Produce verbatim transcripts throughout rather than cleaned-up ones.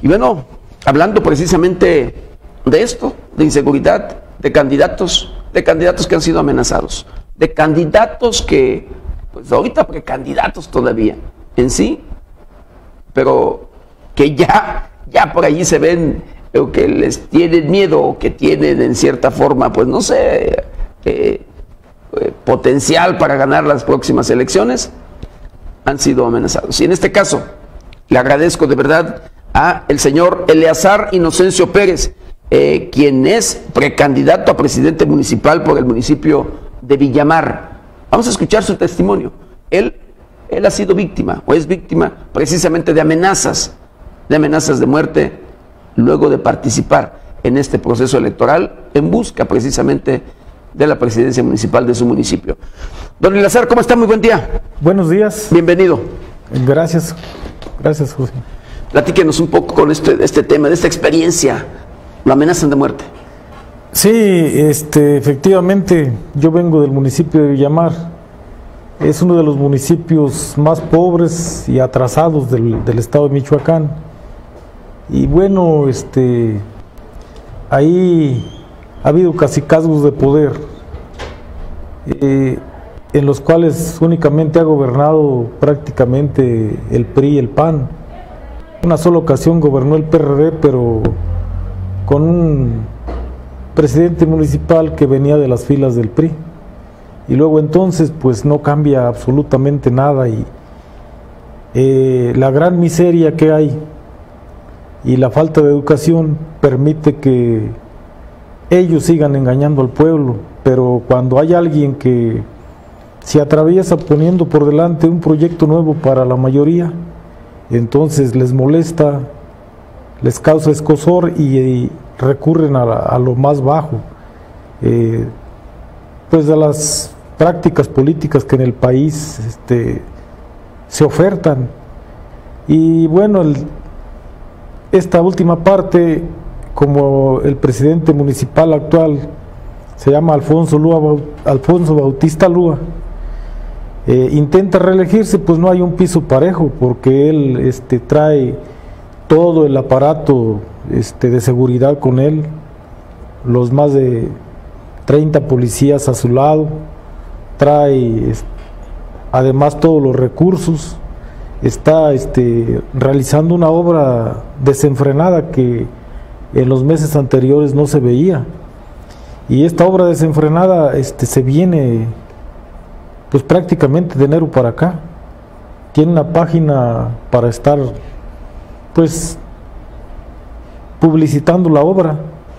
Y bueno, hablando precisamente de esto, de inseguridad, de candidatos, de candidatos que han sido amenazados, de candidatos que, pues ahorita precandidatos todavía, en sí, pero que ya, ya por allí se ven, o que les tienen miedo, o que tienen en cierta forma, pues no sé, eh, eh, potencial para ganar las próximas elecciones, han sido amenazados. Y en este caso, le agradezco de verdad a el señor Eleazar Inocencio Pérez, eh, quien es precandidato a presidente municipal por el municipio de Villamar. Vamos a escuchar su testimonio. Él, él ha sido víctima, o es víctima precisamente de amenazas, de amenazas de muerte, luego de participar en este proceso electoral en busca precisamente de la presidencia municipal de su municipio. Don Eleazar, ¿cómo está? Muy buen día. Buenos días. Bienvenido. Gracias. Gracias, José. Platíquenos un poco con este, este tema, de esta experiencia. Lo amenazan de muerte. Sí, este, efectivamente, yo vengo del municipio de Villamar. Es uno de los municipios más pobres y atrasados del, del estado de Michoacán. Y bueno, este, ahí ha habido cacicazgos de poder, eh, en los cuales únicamente ha gobernado prácticamente el P R I y el P A N. Una sola ocasión gobernó el P R D, pero con un presidente municipal que venía de las filas del P R I. Y luego entonces pues no cambia absolutamente nada, y eh, la gran miseria que hay y la falta de educación permite que ellos sigan engañando al pueblo. Pero cuando hay alguien que se atraviesa poniendo por delante un proyecto nuevo para la mayoría, entonces les molesta, les causa escozor y, y recurren a, la, a lo más bajo, eh, pues a las prácticas políticas que en el país este, se ofertan. Y bueno, el, esta última parte, como el presidente municipal actual se llama Alfonso, Lúa, Alfonso Bautista Lúa, eh, intenta reelegirse, pues no hay un piso parejo, porque él este, trae todo el aparato este, de seguridad con él, los más de treinta policías a su lado, trae este, además todos los recursos, está este, realizando una obra desenfrenada que en los meses anteriores no se veía. Y esta obra desenfrenada este, se viene pues prácticamente de enero para acá. Tiene una página para estar pues publicitando la obra,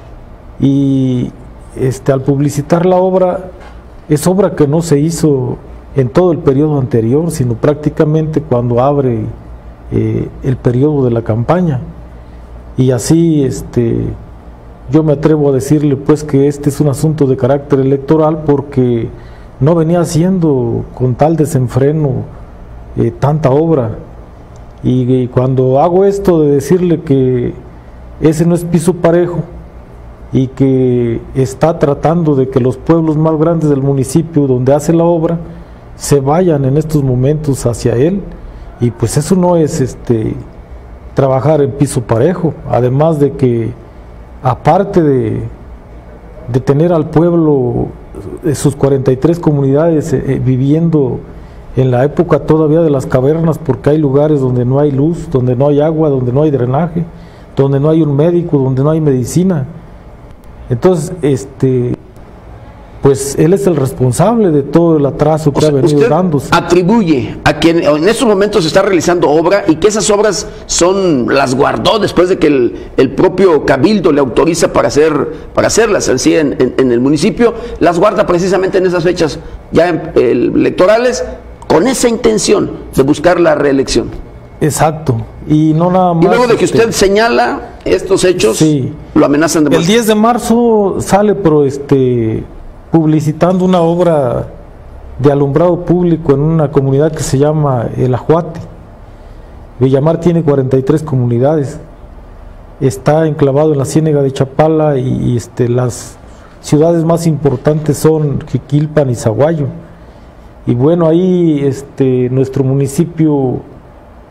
y este, al publicitar la obra, es obra que no se hizo en todo el periodo anterior, sino prácticamente cuando abre eh, el periodo de la campaña. Y así este, yo me atrevo a decirle pues que este es un asunto de carácter electoral, porque no venía haciendo con tal desenfreno eh, tanta obra. Y, y cuando hago esto de decirle que ese no es piso parejo, y que está tratando de que los pueblos más grandes del municipio donde hace la obra se vayan en estos momentos hacia él, y pues eso no es este trabajar en piso parejo. Además de que, aparte de, de tener al pueblo, sus cuarenta y tres comunidades eh, viviendo en la época todavía de las cavernas, porque hay lugares donde no hay luz, donde no hay agua, donde no hay drenaje, donde no hay un médico, donde no hay medicina. Entonces, este, pues él es el responsable de todo el atraso que o sea, ha venido usted dándose. Atribuye a quien en estos momentos se está realizando obra, y que esas obras son las guardó después de que el, el propio cabildo le autoriza para hacer para hacerlas así en, en, en el municipio, las guarda precisamente en esas fechas ya en, eh, electorales, con esa intención de buscar la reelección. Exacto. Y no nada más. Y luego de que este, usted señala estos hechos, sí, lo amenazan de muerte. El diez de marzo sale pero este publicitando una obra de alumbrado público en una comunidad que se llama El Ajuate. Villamar tiene cuarenta y tres comunidades. Está enclavado en la ciénega de Chapala, y, y este, las ciudades más importantes son Jiquilpan y Zaguayo. Y bueno, ahí este, nuestro municipio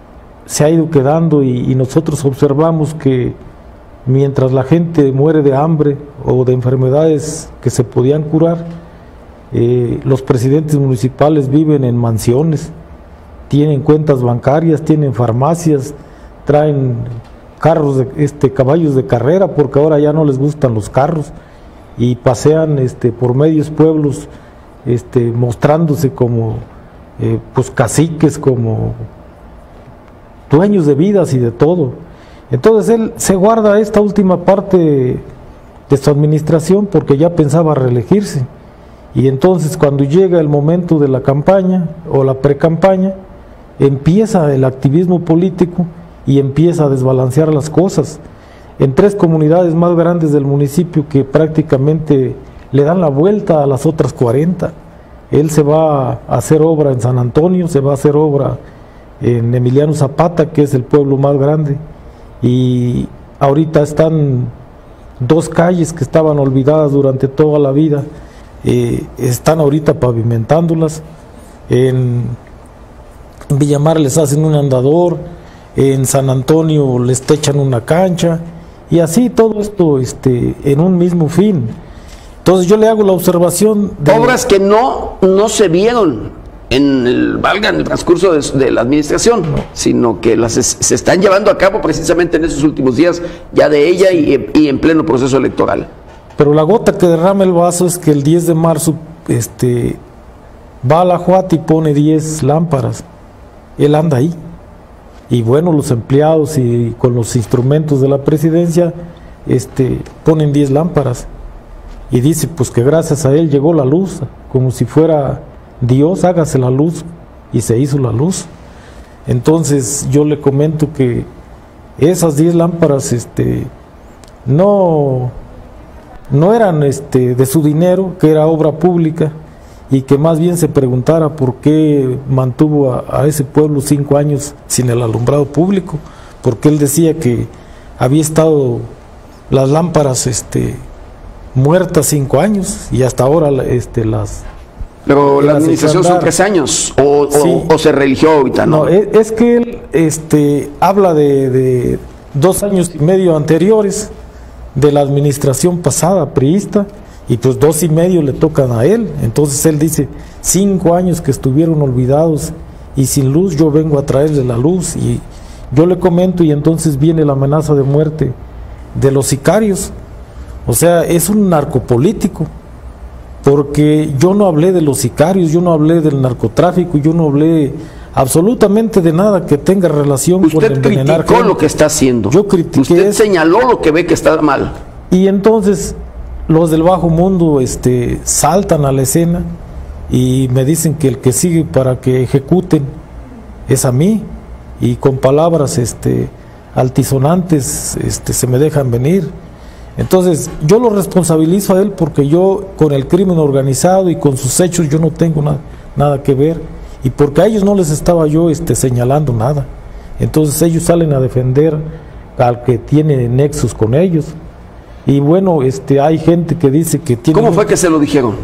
se ha ido quedando y, y nosotros observamos que mientras la gente muere de hambre o de enfermedades que se podían curar, eh, los presidentes municipales viven en mansiones, tienen cuentas bancarias, tienen farmacias, traen carros, de, este, caballos de carrera, porque ahora ya no les gustan los carros, y pasean este, por medios pueblos, este, mostrándose como eh, pues caciques, como dueños de vidas y de todo. Entonces él se guarda esta última parte de su administración porque ya pensaba reelegirse, y entonces cuando llega el momento de la campaña o la pre-campaña, empieza el activismo político y empieza a desbalancear las cosas. En tres comunidades más grandes del municipio que prácticamente le dan la vuelta a las otras cuarenta. Él se va a hacer obra en San Antonio, se va a hacer obra en Emiliano Zapata, que es el pueblo más grande, y ahorita están dos calles que estaban olvidadas durante toda la vida, eh, están ahorita pavimentándolas. En Villamar les hacen un andador, en San Antonio les techan una cancha, y así todo esto este, en un mismo fin. Entonces yo le hago la observación de obras que no, no se vieron en el, valga, en el transcurso de, de la administración, no, sino que las es, se están llevando a cabo precisamente en esos últimos días ya de ella y, y en pleno proceso electoral. Pero la gota que derrama el vaso es que el diez de marzo este, va a la Juata y pone diez lámparas. Él anda ahí, y bueno, los empleados y con los instrumentos de la presidencia este, ponen diez lámparas, y dice pues que gracias a él llegó la luz, como si fuera Dios, hágase la luz, y se hizo la luz. Entonces yo le comento que esas diez lámparas este, no, no eran este, de su dinero, que era obra pública, y que más bien se preguntara por qué mantuvo a, a ese pueblo cinco años sin el alumbrado público, porque él decía que había estado las lámparas este, muertas cinco años y hasta ahora este, las... Pero la administración son tres años, o, sí. o, o se religió ahorita, ¿no? No, es, es que él este, habla de, de dos años y medio anteriores de la administración pasada, priista, y pues dos y medio le tocan a él. Entonces él dice, cinco años que estuvieron olvidados y sin luz, yo vengo a traerle la luz. Y yo le comento, y entonces viene la amenaza de muerte de los sicarios. O sea, es un narcopolítico, porque yo no hablé de los sicarios, yo no hablé del narcotráfico, yo no hablé absolutamente de nada que tenga relación Usted con envenenar criticó gente. Lo que está haciendo. Yo critiqué. Usted eso. Señaló lo que ve que está mal. Y entonces los del bajo mundo este, saltan a la escena y me dicen que el que sigue para que ejecuten es a mí, y con palabras este, altisonantes este, se me dejan venir. Entonces yo lo responsabilizo a él, porque yo con el crimen organizado y con sus hechos yo no tengo nada, nada que ver, y porque a ellos no les estaba yo este, señalando nada. Entonces ellos salen a defender al que tiene nexos con ellos. Y bueno, este, hay gente que dice que tiene... ¿Cómo fue que se lo dijeron?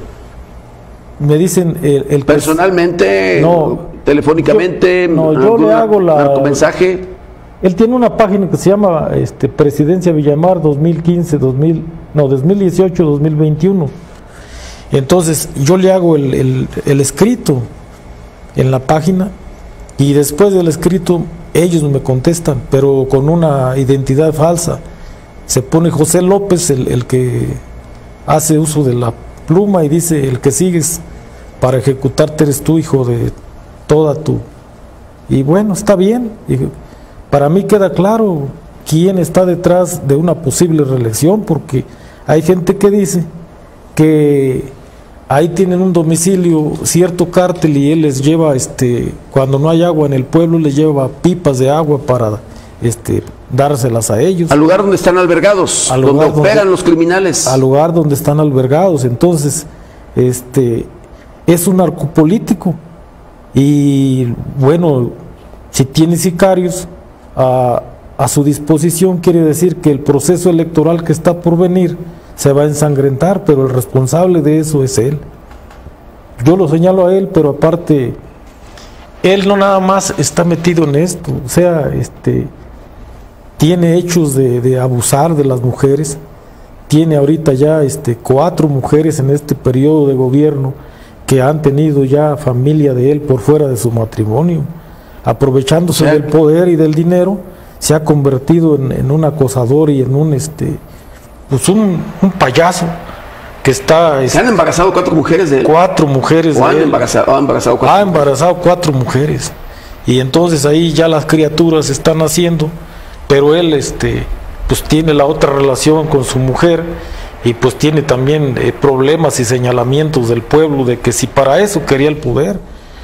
Me dicen... El, el ¿Personalmente? No. ¿Telefónicamente? Yo, no, yo le hago la... mensaje. Él tiene una página que se llama este, Presidencia Villamar dos mil quince, dos mil, no, dos mil dieciocho, dos mil veintiuno. Entonces yo le hago el, el, el escrito en la página, y después del escrito ellos me contestan, pero con una identidad falsa. Se pone José López, el, el que hace uso de la pluma, y dice, el que sigues para ejecutarte eres tú, hijo de toda tu... Y bueno, está bien. Y para mí queda claro quién está detrás de una posible reelección, porque hay gente que dice que ahí tienen un domicilio cierto cártel, y él les lleva, este, cuando no hay agua en el pueblo, les lleva pipas de agua para... Este, dárselas a ellos. Al lugar donde están albergados, al donde operan donde, los criminales. Al lugar donde están albergados. Entonces, este, es un narcopolítico. Y bueno, si tiene sicarios a, a su disposición, quiere decir que el proceso electoral que está por venir se va a ensangrentar, pero el responsable de eso es él. Yo lo señalo a él, pero aparte él no nada más está metido en esto, o sea, este, tiene hechos de, de abusar de las mujeres, tiene ahorita ya este, cuatro mujeres en este periodo de gobierno que han tenido ya familia de él por fuera de su matrimonio, aprovechándose del poder y del dinero, se ha convertido en, en un acosador y en un, este, pues un, un payaso. Que está, ¿Se han embarazado cuatro mujeres de él? Cuatro mujeres ¿O de han él. embarazado, ha embarazado cuatro? Ha embarazado cuatro mujeres. Y entonces ahí ya las criaturas están naciendo, pero él este, pues tiene la otra relación con su mujer y pues tiene también eh, problemas y señalamientos del pueblo de que si para eso quería el poder.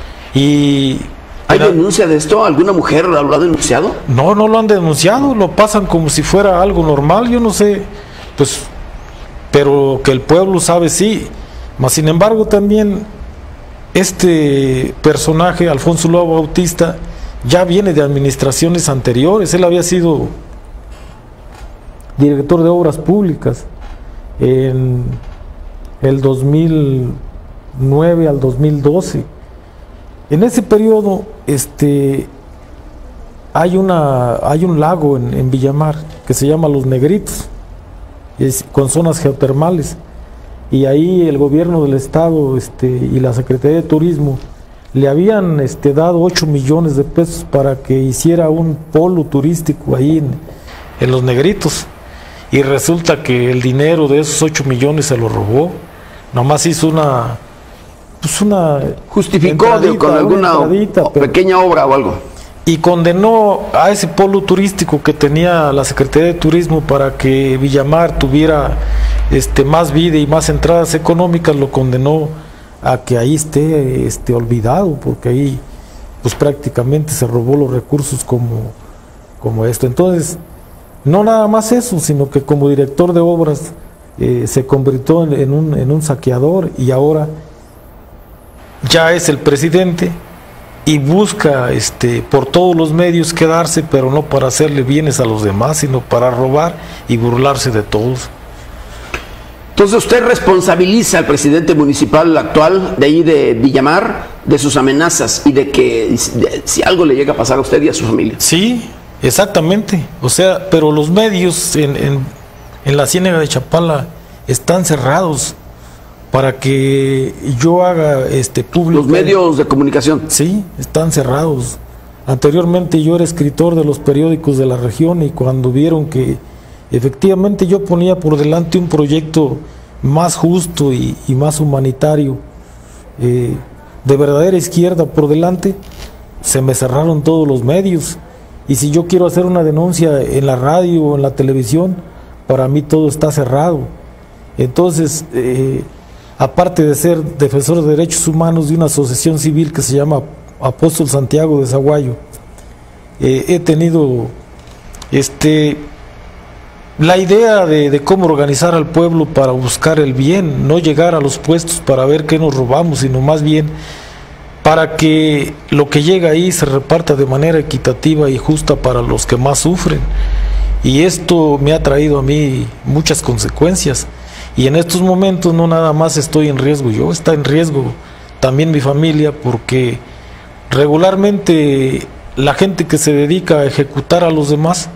Y ¿Hay denuncia de esto? ¿Alguna mujer lo ha denunciado? No, no lo han denunciado, lo pasan como si fuera algo normal, yo no sé, pues, pero que el pueblo sabe sí. Mas sin embargo también este personaje, Alfonso Lobo Bautista, ya viene de administraciones anteriores. Él había sido director de obras públicas en el dos mil nueve al dos mil doce. En ese periodo este, hay, una, hay un lago en, en Villamar que se llama Los Negritos, es, con zonas geotermales, y ahí el gobierno del estado este, y la Secretaría de Turismo le habían este, dado ocho millones de pesos para que hiciera un polo turístico ahí en, en Los Negritos, y resulta que el dinero de esos ocho millones se lo robó, nomás hizo una... Pues una justificó de, con alguna o, pequeña obra o algo. Y condenó a ese polo turístico que tenía la Secretaría de Turismo para que Villamar tuviera este, más vida y más entradas económicas, lo condenó a que ahí esté este, olvidado, porque ahí pues prácticamente se robó los recursos como, como esto. Entonces, no nada más eso, sino que como director de obras eh, se convirtió en, en, un, en un saqueador, y ahora ya es el presidente y busca este, por todos los medios quedarse, pero no para hacerle bienes a los demás, sino para robar y burlarse de todos. Entonces usted responsabiliza al presidente municipal actual de ahí de Villamar de sus amenazas y de que de, si algo le llega a pasar a usted y a su familia. Sí, exactamente. O sea, pero los medios en, en, en la Ciénega de Chapala están cerrados para que yo haga este público. Los medios de comunicación. Sí, están cerrados. Anteriormente yo era escritor de los periódicos de la región, y cuando vieron que efectivamente yo ponía por delante un proyecto más justo y, y más humanitario, eh, de verdadera izquierda por delante, se me cerraron todos los medios. Y si yo quiero hacer una denuncia en la radio o en la televisión, para mí todo está cerrado. Entonces, eh, aparte de ser defensor de derechos humanos de una asociación civil que se llama Apóstol Santiago de Zaguayo, eh, he tenido este, la idea de, de cómo organizar al pueblo para buscar el bien, no llegar a los puestos para ver qué nos robamos, sino más bien para que lo que llega ahí se reparta de manera equitativa y justa para los que más sufren. Y esto me ha traído a mí muchas consecuencias. Y en estos momentos no nada más estoy en riesgo yo, está en riesgo también mi familia, porque regularmente la gente que se dedica a ejecutar a los demás,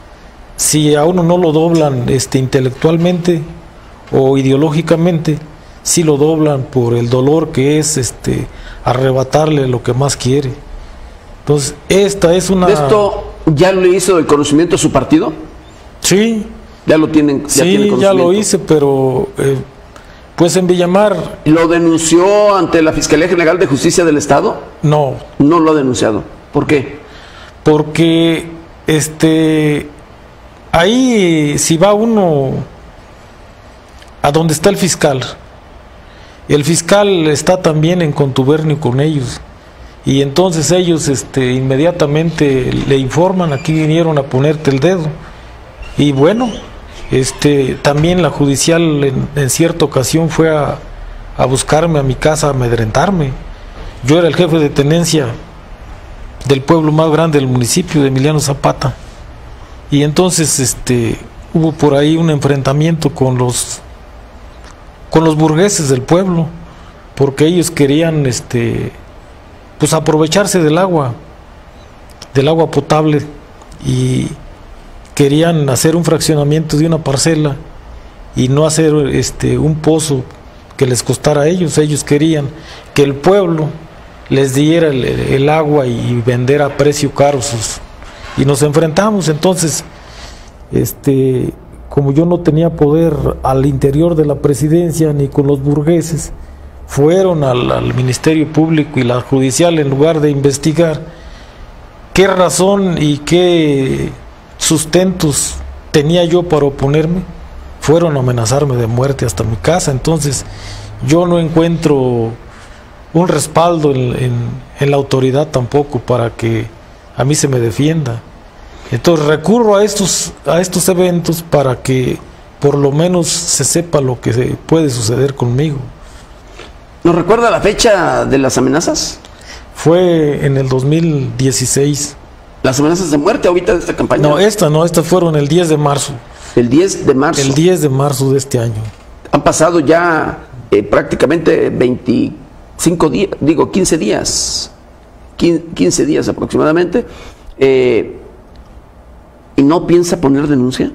si a uno no lo doblan este, intelectualmente o ideológicamente, sí lo doblan por el dolor que es este, arrebatarle lo que más quiere. Entonces, esta es una... ¿Esto ya lo hizo el conocimiento de su partido? Sí. Ya lo tienen. Ya sí, tienen ya lo hice, pero eh, pues en Villamar. ¿Lo denunció ante la Fiscalía General de Justicia del Estado? No. No lo ha denunciado. ¿Por qué? Porque este ahí si va uno a donde está el fiscal, el fiscal está también en contubernio con ellos, y entonces ellos este inmediatamente le informan: aquí vinieron a ponerte el dedo. Y bueno, este también la judicial en, en cierta ocasión fue a, a buscarme a mi casa, a amedrentarme. Yo era el jefe de tenencia del pueblo más grande del municipio, de Emiliano Zapata, y entonces este hubo por ahí un enfrentamiento con los con los burgueses del pueblo, porque ellos querían este pues aprovecharse del agua, del agua potable, y querían hacer un fraccionamiento de una parcela y no hacer este un pozo que les costara a ellos. Ellos querían que el pueblo les diera el, el agua y vender a precio caro sus, y nos enfrentamos. Entonces, este como yo no tenía poder al interior de la presidencia ni con los burgueses, fueron al, al Ministerio Público y la Judicial, en lugar de investigar qué razón y qué sustentos tenía yo para oponerme, fueron a amenazarme de muerte hasta mi casa. Entonces yo no encuentro un respaldo en, en, en la autoridad tampoco para que a mí se me defienda. Entonces recurro a estos, a estos eventos para que por lo menos se sepa lo que se puede suceder conmigo. ¿Nos recuerda la fecha de las amenazas? Fue en el dos mil dieciséis. ¿Las amenazas de muerte ahorita de esta campaña? No, esta no, estas fueron el diez de marzo. El diez de marzo. El diez de marzo de este año. Han pasado ya eh, prácticamente veinticinco días, digo quince días, quince días aproximadamente. Eh, ¿Y no piensa poner denuncia?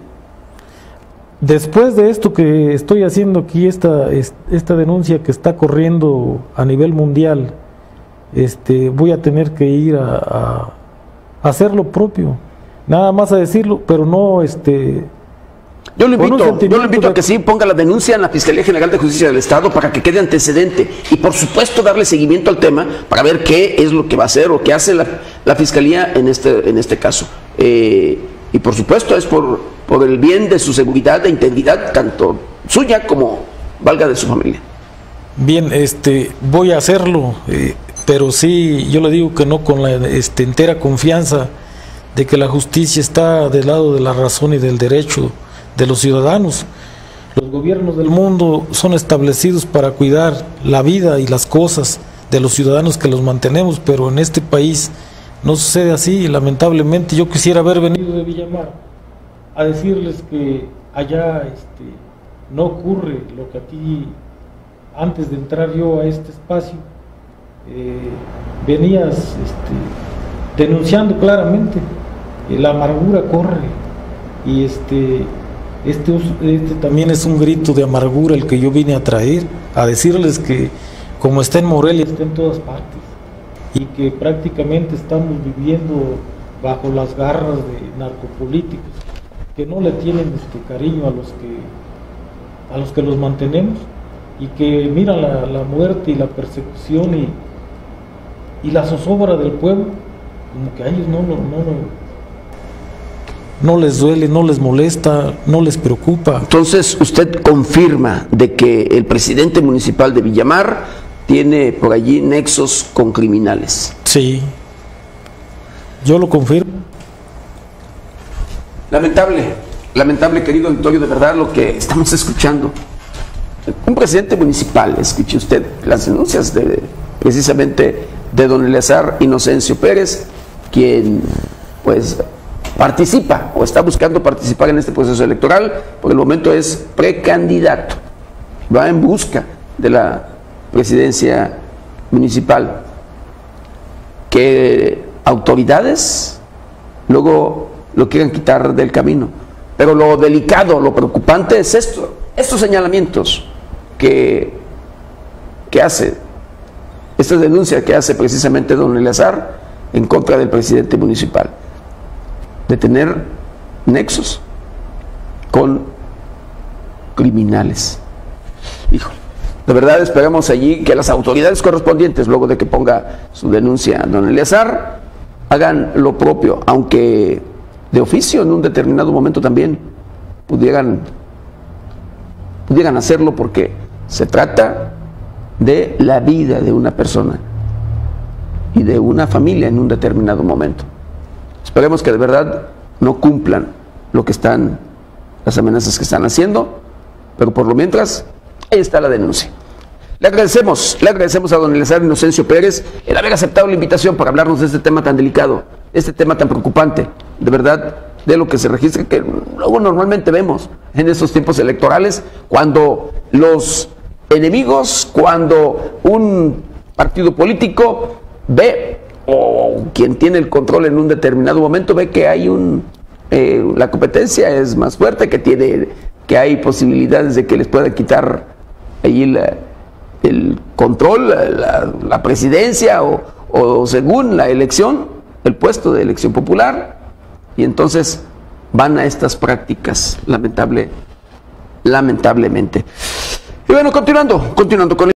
Después de esto que estoy haciendo aquí, esta, esta denuncia que está corriendo a nivel mundial, este, voy a tener que ir a, a hacer lo propio, nada más a decirlo, pero no este. Yo lo invito, yo lo invito a que sí ponga la denuncia en la Fiscalía General de Justicia del Estado para que quede antecedente y por supuesto darle seguimiento al tema para ver qué es lo que va a hacer o qué hace la, la Fiscalía en este, en este caso. Eh, y por supuesto es por, por el bien de su seguridad e integridad, tanto suya como valga de su familia. Bien, este, voy a hacerlo, eh, pero sí, yo le digo que no con la este, entera confianza de que la justicia está del lado de la razón y del derecho de los ciudadanos. Los gobiernos del mundo son establecidos para cuidar la vida y las cosas de los ciudadanos que los mantenemos, pero en este país no sucede así, lamentablemente. Yo quisiera haber venido de Villamar a decirles que allá este, no ocurre lo que aquí, antes de entrar yo a este espacio, eh, venías este, denunciando claramente. Eh, la amargura corre y este, este, este también es un grito de amargura el que yo vine a traer, a decirles que como está en Morelia, está en todas partes, y que prácticamente estamos viviendo bajo las garras de narcopolíticos que no le tienen este cariño a los que a los que los mantenemos, y que miran la, la muerte y la persecución y, y la zozobra del pueblo como que a ellos no, no, no, no les duele, no les molesta, no les preocupa. Entonces usted confirma de que el presidente municipal de Villamar tiene por allí nexos con criminales. Sí, yo lo confirmo. Lamentable, lamentable, querido auditorio, de verdad lo que estamos escuchando. Un presidente municipal, escuche usted las denuncias de, precisamente de don Eleazar Inocencio Pérez, quien pues participa o está buscando participar en este proceso electoral. Por el momento es precandidato, va en busca de la presidencia municipal. Que autoridades luego lo quieran quitar del camino. Pero lo delicado, lo preocupante es esto, estos señalamientos que, que hace, esta denuncia que hace precisamente don Eleazar en contra del presidente municipal, de tener nexos con criminales. Híjole. De verdad esperamos allí que las autoridades correspondientes, luego de que ponga su denuncia a don Eleazar, hagan lo propio, aunque de oficio en un determinado momento también pudieran, pudieran hacerlo, porque se trata de la vida de una persona y de una familia en un determinado momento. Esperemos que de verdad no cumplan lo que están, las amenazas que están haciendo, pero por lo mientras, ahí está la denuncia. Le agradecemos, le agradecemos a don Eleazar Inocencio Pérez el haber aceptado la invitación para hablarnos de este tema tan delicado, este tema tan preocupante, de verdad, de lo que se registra, que luego normalmente vemos en estos tiempos electorales, cuando los enemigos, cuando un partido político ve, o quien tiene el control en un determinado momento, ve que hay un, eh, la competencia es más fuerte, que tiene, que hay posibilidades de que les pueda quitar ahí la, el control, la, la presidencia o, o según la elección, el puesto de elección popular, y entonces van a estas prácticas, lamentable, lamentablemente. Y bueno, continuando, continuando con